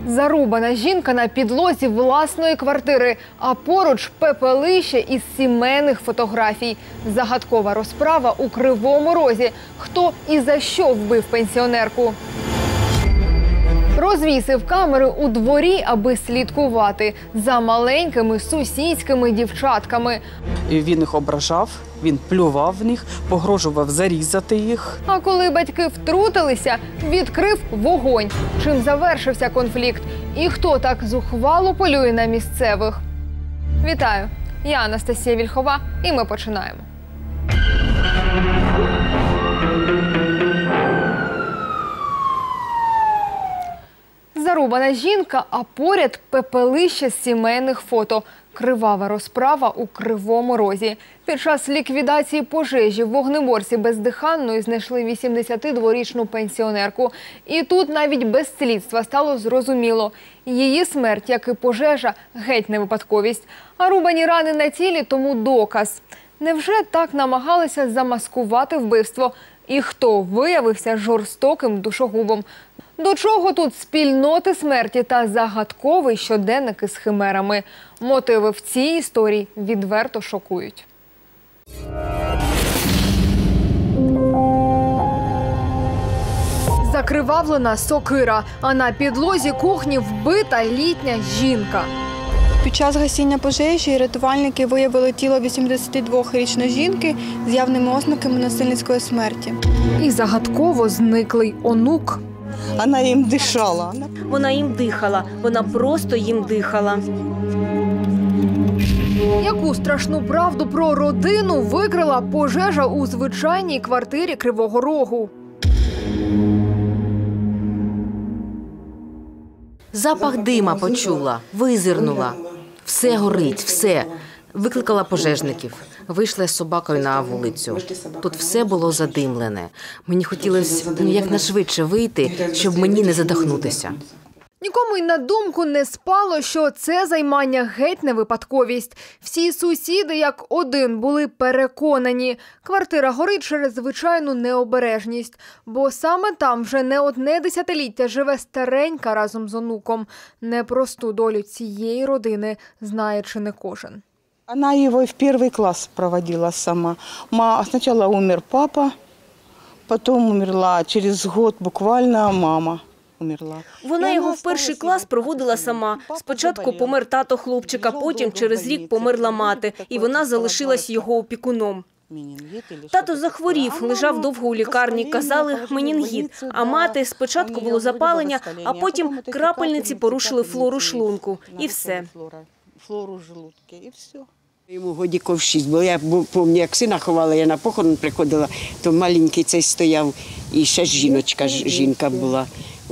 Зарубана жінка на підлозі власної квартири, а поруч пепелище із сімейних фотографій. Загадкова розправа у Кривому Розі. Хто і за що вбив пенсіонерку? Розвісив камери у дворі, аби слідкувати за маленькими сусідськими дівчатками. Він їх ображав, він плював в них, погрожував зарізати їх. А коли батьки втрутилися, відкрив вогонь. Чим завершився конфлікт? І хто так зухвало полює на місцевих? Вітаю! Я Анастасія Вільхова, і ми починаємо. Зарубана жінка, а поряд пепелище з сімейних фото. Кривава розправа у Кривому Розі. Під час ліквідації пожежі в вогнеборці бездиханної знайшли 82-річну пенсіонерку. І тут навіть без слідства стало зрозуміло. Її смерть, як і пожежа, геть не випадковість. А рубані рани на тілі – тому доказ. Невже так намагалися замаскувати вбивство? І хто виявився жорстоким душогубом? До чого тут спільноти смерті та загадковий щоденник із химерами? Мотиви в цій історії відверто шокують. Закривавлена сокира, а на підлозі кухні вбита літня жінка. Під час гасіння пожежі рятувальники виявили тіло 82-річної жінки з явними ознаками насильницької смерті. І загадково зниклий онук. Вона їм дишала. Вона їм дихала, вона просто їм дихала. Яку страшну правду про родину викрила пожежа у звичайній квартирі Кривого Рогу? Запах дима почула, визирнула. Все горить, все. Викликала пожежників. Вийшла з собакою на вулицю. Тут все було задимлене. Мені хотілося якнайшвидше вийти, щоб мені не задохнутися. Нікому й на думку не спало, що це займання геть не випадковість. Всі сусіди, як один, були переконані. Квартира горить через звичайну необережність. Бо саме там вже не одне десятиліття живе старенька разом з онуком. Непросту долю цієї родини знає чи не кожен. Она его в первый класс проводила сама. Сначала умер папа, потом умерла через год буквально мама. Вона його в перший клас проводила сама. Спочатку помер тато хлопчика, потім через рік померла мати, і вона залишилась його опікуном. Тато захворів, лежав довго у лікарні, казали менінгіт. А мати, спочатку було запалення, а потім крапельниці порушили флору шлунку. І все. Флору желудки, і все. Йому годіків 6, бо я пам'ятаю, як сина ховала, я на похорон приходила, то маленький цей стояв, і ще жінка була.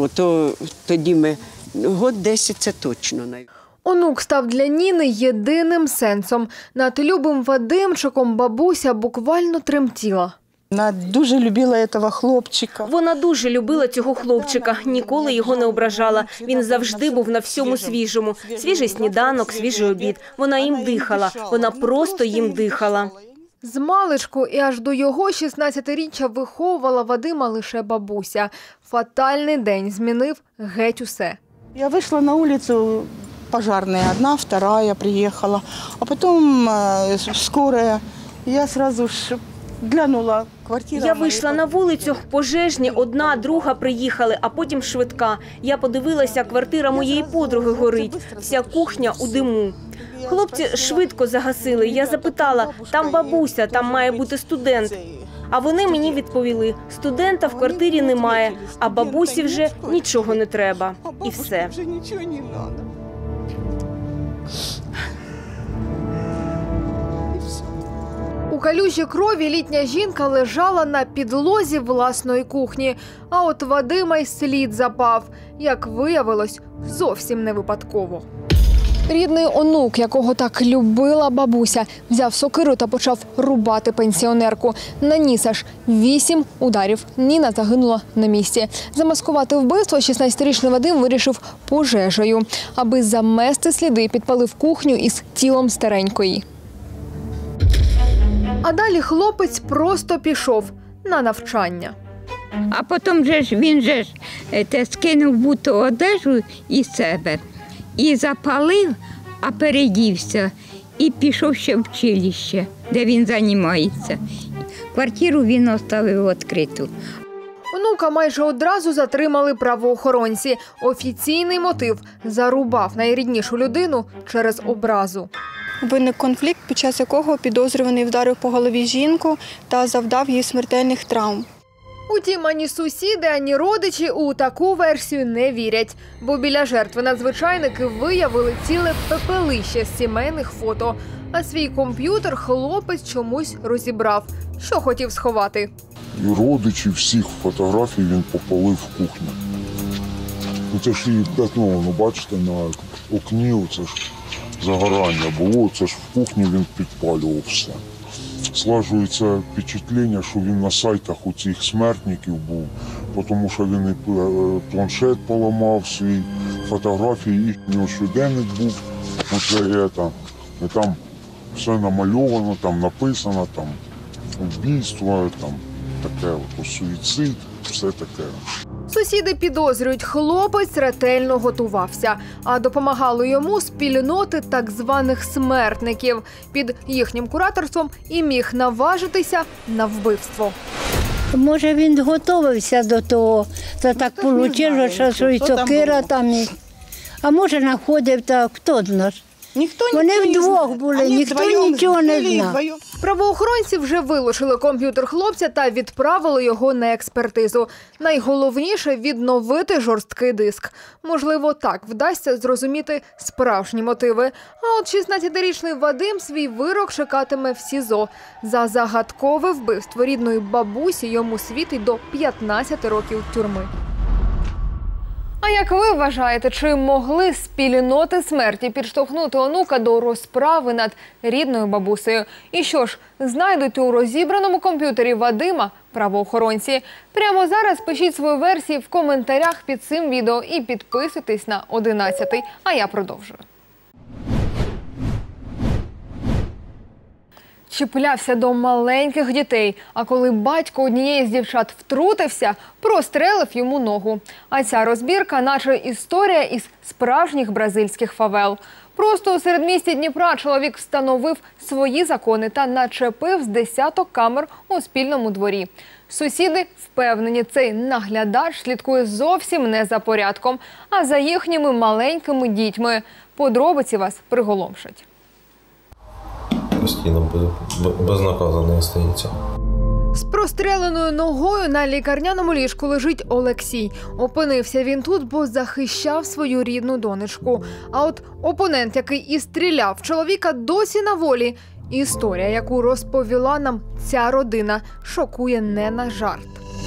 Тоді ми, год 10 це точно. Онук став для Ніни єдиним сенсом. Над любим Вадимчиком бабуся буквально тремтіла. Вона дуже любила цього хлопчика. Вона дуже любила цього хлопчика, ніколи його не ображала. Він завжди був на всьому свіжому. Свіжий сніданок, свіжий обід. Вона їм дихала, вона просто їм дихала. Змалечку і аж до його 16-річчя виховувала Вадима лише бабуся. Фатальний день змінив геть усе. Я вийшла на вулицю, пожарная одна, вторая приехала, а потом скорая. Я сразу ж глянула. Я вийшла на вулицю, пожежні, одна, друга приїхали, а потім швидка. Я подивилася, квартира моєї подруги горить, вся кухня у диму. Хлопці швидко загасили. Я запитала, там бабуся, там має бути студент. А вони мені відповіли, студента в квартирі немає, а бабусі вже нічого не треба. І все. У калюжі крові літня жінка лежала на підлозі власної кухні. А от Вадима й слід запав. Як виявилось, зовсім не випадково. Рідний онук, якого так любила бабуся, взяв сокиру та почав рубати пенсіонерку. Наніс аж 8 ударів. Ніна загинула на місці. Замаскувати вбивство 16-річний Вадим вирішив пожежею. Аби замести сліди, підпалив кухню із тілом старенької. А далі хлопець просто пішов на навчання. А потім він скинув буту одежу із себе і запалив, а передівся і пішов ще в училище, де він займається. Квартиру він оставив відкриту. Онука майже одразу затримали правоохоронці. Офіційний мотив – зарубав найріднішу людину через образу. Виник конфлікт, під час якого підозрюваний вдарив по голові жінку та завдав їй смертельних травм. Утім, ані сусіди, ані родичі у таку версію не вірять. Бо біля жертви надзвичайники виявили ціле пепелище з сімейних фото. А свій комп'ютер хлопець чомусь розібрав. Що хотів сховати? І родичі всіх фотографій він попалив в кухню. Це ж і п'ятно, бачите, на окні, це ж загорання було, це ж в кухні він підпалював все. Складається впечатлення, що він на сайтах у цих смертників був, тому що він і планшет поламав свій, фотографії, і у нього щоденник був, і там все намальовано, там написано, там вбивство, там таке, суїцид, все таке. Сусіди підозрюють, хлопець ретельно готувався, а допомагало йому спільноти так званих смертників. Під їхнім кураторством і міг наважитися на вбивство. Може, він готувався до того, то так вийшло, що і сокира там, а може, знаходив, так, хто знає. Вони вдвох були, ніхто нічого не знав. Правоохоронці вже вилучили комп'ютер хлопця та відправили його на експертизу. Найголовніше – відновити жорсткий диск. Можливо, так вдасться зрозуміти справжні мотиви. А от 16-річний Вадим свій вирок чекатиме в СІЗО. За загадкове вбивство рідної бабусі йому світить до 15 років тюрми. А як ви вважаєте, чи могли спільноти смерті підштовхнути онука до розправи над рідною бабусею? І що ж, знайдуть у розібраному комп'ютері Вадима правоохоронці? Прямо зараз пишіть свої версії в коментарях під цим відео і підписуйтесь на 11-й. А я продовжую. Чіплявся до маленьких дітей, а коли батько однієї з дівчат втрутився, прострелив йому ногу. А ця розбірка – наче історія із справжніх бразильських фавел. Просто у середмісті Дніпра чоловік встановив свої закони та начепив з десяток камер у спільному дворі. Сусіди впевнені, цей наглядач слідкує зовсім не за порядком, а за їхніми маленькими дітьми. Подробиці вас приголомшать. Постійно безнаказано остається. З простреленою ногою на лікарняному ліжку лежить Олексій. Опинився він тут, бо захищав свою рідну донечку. А от опонент, який і стріляв чоловіка, досі на волі. Історія, яку розповіла нам ця родина, шокує не на жарт.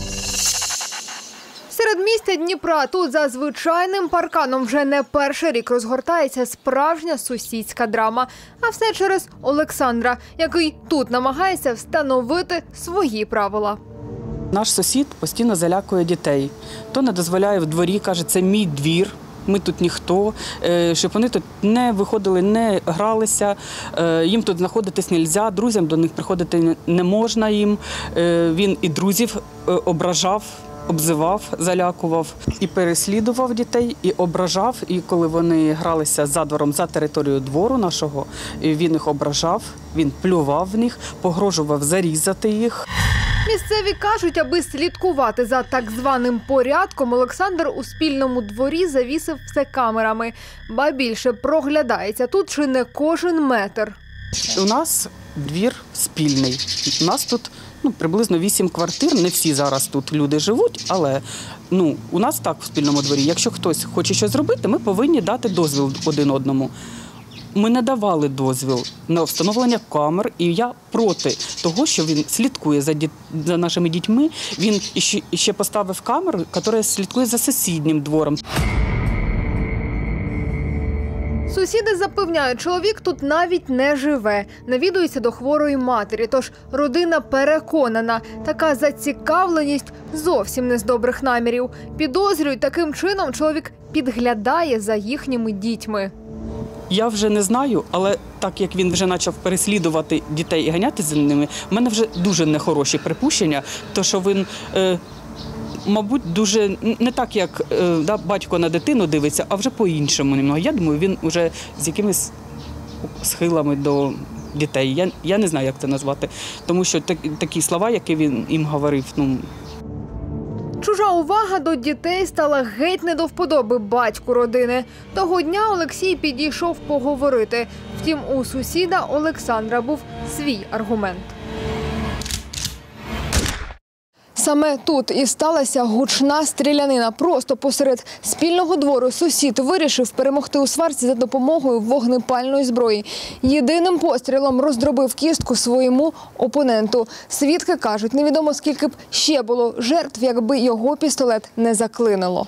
Середмістя Дніпра тут за звичайним парканом вже не перший рік розгортається справжня сусідська драма. А все через Олександра, який тут намагається встановити свої правила. Наш сусід постійно залякує дітей. То не дозволяє в дворі, каже, це мій двір. Ми тут ніхто, щоб вони тут не виходили, не гралися, їм тут знаходитись не можна, друзям до них приходити не можна їм. Він і друзів ображав, обзивав, залякував. І переслідував дітей, і ображав. І коли вони гралися за двором, за територією двору нашого, він їх ображав, він плював в них, погрожував зарізати їх. Місцеві кажуть, аби слідкувати за так званим порядком, Олександр у спільному дворі завісив все камерами. Ба більше, проглядається тут чи не кожен метр. У нас двір спільний. У нас тут приблизно 8 квартир. Не всі зараз тут люди живуть, але у нас так в спільному дворі. Якщо хтось хоче щось зробити, ми повинні дати дозвіл один одному. Ми не давали дозвіл на встановлення камер, і я проти того, що він слідкує за нашими дітьми. Він ще поставив камеру, яка слідкує за сусіднім двором. Сусіди запевняють, чоловік тут навіть не живе, навідується до хворої матері. Тож родина переконана, така зацікавленість зовсім не з добрих намірів. Підозрюють, таким чином чоловік підглядає за їхніми дітьми. Я вже не знаю, але так як він вже почав переслідувати дітей і ганяти за ними, в мене вже дуже нехороші припущення, то що він мабуть, дуже не так, як батько на дитину дивиться, а вже по-іншому. Я думаю, він вже з якимись схилами до дітей. Я не знаю, як це назвати, тому що такі слова, які він їм говорив, Чужа увага до дітей стала геть не до вподоби батьку родини. Того дня Олексій підійшов поговорити. Втім, у сусіда Олександра був свій аргумент. Саме тут і сталася гучна стрілянина. Просто посеред спільного двору сусід вирішив перемогти у сварці за допомогою вогнепальної зброї. Єдиним пострілом роздробив кістку своєму опоненту. Свідки кажуть, невідомо скільки б ще було жертв, якби його пістолет не заклинило.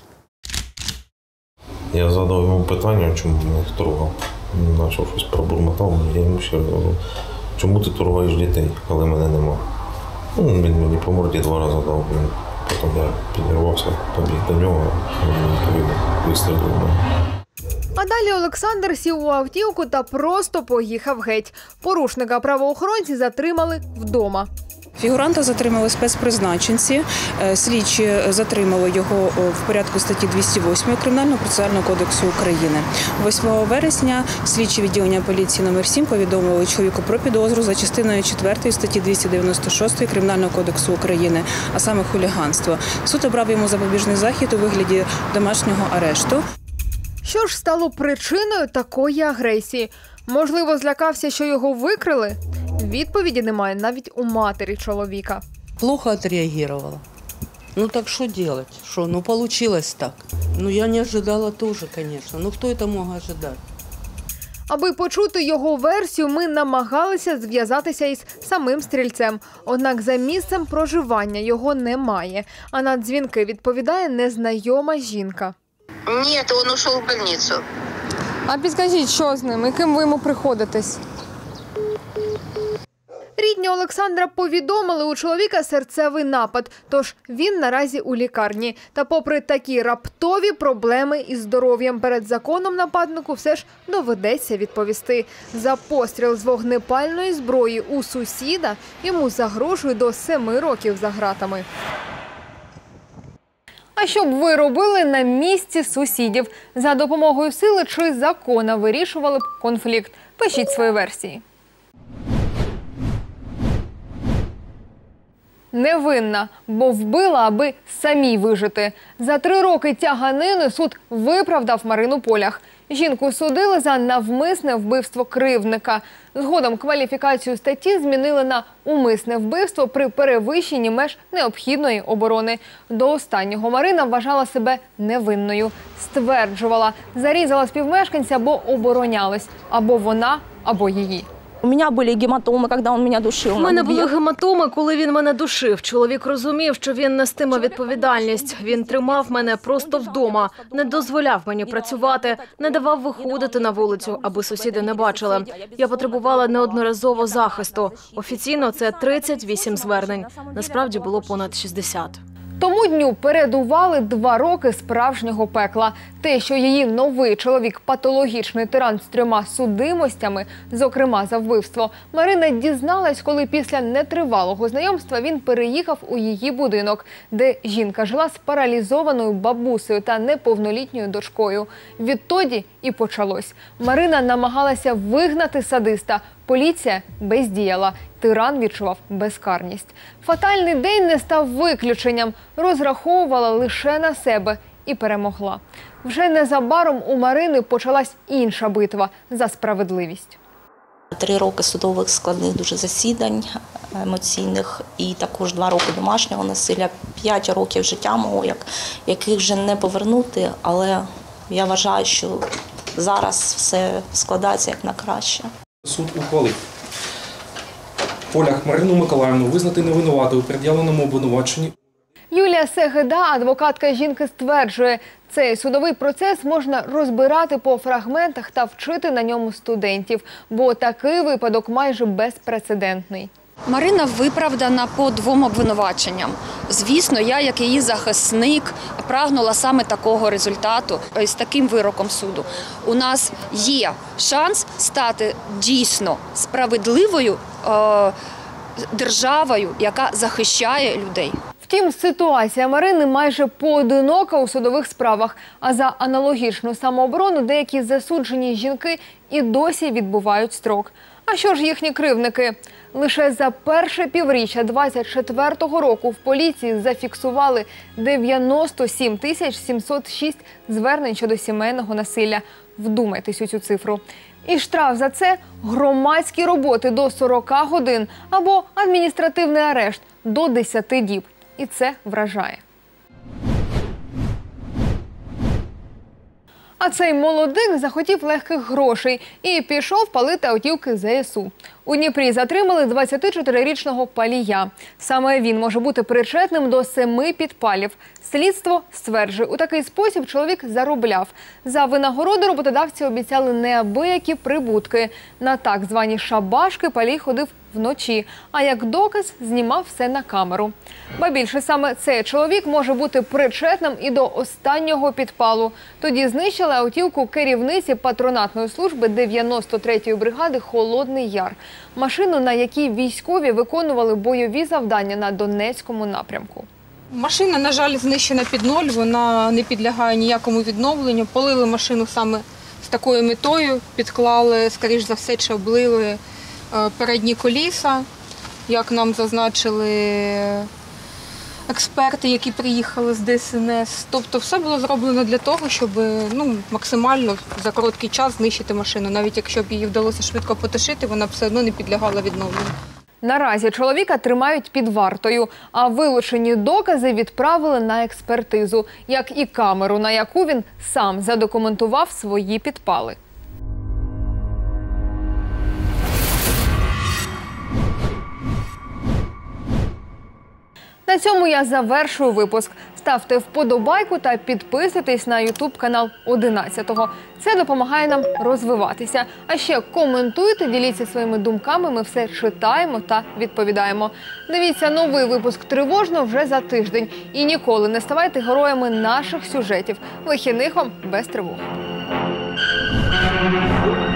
Я задав йому питання, чому мене торгав. Він почав щось пробурмотав, я йому ще говорю, чому ти торгаєш дітей, коли мене немає. Він мені по морді 2 рази дав, потім я підірвався, побіг до нього, він вистрілив в мене. А далі Олександр сів у автівку та просто поїхав геть. Порушника правоохоронці затримали вдома. Фігуранта затримали спецпризначенці. Слідчі затримали його в порядку статті 208 Кримінального процесуального кодексу України. 8 вересня слідчі відділення поліції номер 7 повідомили чоловіку про підозру за частиною 4 статті 296 Кримінального кодексу України, а саме хуліганство. Суд обрав йому запобіжний захід у вигляді домашнього арешту. Що ж стало причиною такої агресії? Можливо, злякався, що його викрили? Відповіді немає навіть у матері чоловіка. Плохо отреагировала. Так что делать? Получилось так. Я не ожидала тоже, конечно. Кто это мог ожидать? Аби почути його версію, ми намагалися зв'язатися із самим стрільцем. Однак за місцем проживання його немає. А на дзвінки відповідає незнайома жінка. Ні, він ушов в больницю. А підкажіть, що з ним і ким ви йому приходитесь? Рідні Олександра повідомили, у чоловіка серцевий напад, тож він наразі у лікарні. Та попри такі раптові проблеми із здоров'ям перед законом нападнику все ж доведеться відповісти. За постріл з вогнепальної зброї у сусіда йому загрожує до 7 років за ґратами. А що б ви робили на місці сусідів? За допомогою сили чи закона вирішували б конфлікт? Пишіть свої версії. Невинна, бо вбила, аби самій вижити. За 3 роки тяганини суд виправдав Марину Полях. Жінку судили за навмисне вбивство кривдника. Згодом кваліфікацію статті змінили на умисне вбивство при перевищенні меж необхідної оборони. До останнього Марина вважала себе невинною. Стверджувала, зарізала співмешканця, бо оборонялась. Або вона, або її. У мене були гематоми, коли він мене душив. У мене були гематоми, коли він мене душив. Чоловік розумів, що він нестиме відповідальність. Він тримав мене просто вдома, не дозволяв мені працювати, не давав виходити на вулицю, аби сусіди не бачили. Я потребувала неодноразово захисту. Офіційно це 38 звернень. Насправді було понад 60. Тому дню передували 2 роки справжнього пекла. Те, що її новий чоловік – патологічний тиран з 3 судимостями, зокрема за вбивство, Марина дізналась, коли після нетривалого знайомства він переїхав у її будинок, де жінка жила з паралізованою бабусею та неповнолітньою дочкою. Відтоді і почалось. Марина намагалася вигнати садиста. Поліція бездіяла. Тиран відчував безкарність. Фатальний день не став виключенням. Розраховувала лише на себе і перемогла. Вже незабаром у Марини почалась інша битва за справедливість. 3 роки судових складних дуже засідань емоційних і також 2 роки домашнього насилля, 5 років життя мого, яких вже не повернути, але я вважаю, що зараз все складається як на краще. Суд ухвалив Полях Марину Миколаївну визнати невинуватою у пред'явленому обвинуваченні. Юлія Сегеда, адвокатка жінки, стверджує, цей судовий процес можна розбирати по фрагментах та вчити на ньому студентів, бо такий випадок майже безпрецедентний. Марина виправдана по 2 обвинуваченням. Звісно, я, як її захисник, прагнула саме такого результату. З таким вироком суду у нас є шанс стати дійсно справедливою державою, яка захищає людей. Втім, ситуація Марини майже поодинока у судових справах. А за аналогічну самооборону деякі засуджені жінки і досі відбувають строк. А що ж їхні кривдники? Лише за перше півріччя 24-го року в поліції зафіксували 97 706 звернень щодо сімейного насилля. Вдумайтесь у цю цифру. І штраф за це – громадські роботи до 40 годин або адміністративний арешт до 10 діб. І це вражає. А цей молодик захотів легких грошей і пішов палити автівки ЗСУ. У Дніпрі затримали 24-річного палія. Саме він може бути причетним до 7 підпалів. Слідство стверджує, у такий спосіб чоловік заробляв. За винагороду роботодавці обіцяли неабиякі прибутки. На так звані шабашки палій ходив вночі, а як доказ знімав все на камеру. Ба більше, саме цей чоловік може бути причетним і до останнього підпалу. Тоді знищили автівку керівниці патронатної служби 93-ї бригади «Холодний Яр». Машину, на якій військові виконували бойові завдання на Донецькому напрямку. Машина, на жаль, знищена під ноль, вона не підлягає ніякому відновленню. Полили машину саме з такою метою, підклали, скоріш за все, чи облили передні коліса, як нам зазначили експерти, які приїхали з ДСНС. Тобто все було зроблено для того, щоб максимально за короткий час знищити машину. Навіть якщо б її вдалося швидко потушити, вона б все одно не підлягала відновленню. Наразі чоловіка тримають під вартою, а вилучені докази відправили на експертизу, як і камеру, на яку він сам задокументував свої підпали. На цьому я завершую випуск. Ставте вподобайку та підписуйтесь на YouTube-канал 11-го. Це допомагає нам розвиватися. А ще коментуйте, діліться своїми думками, ми все читаємо та відповідаємо. Дивіться новий випуск «Тривожно» вже за тиждень. І ніколи не ставайте героями наших сюжетів. Вихідних вам без тривог.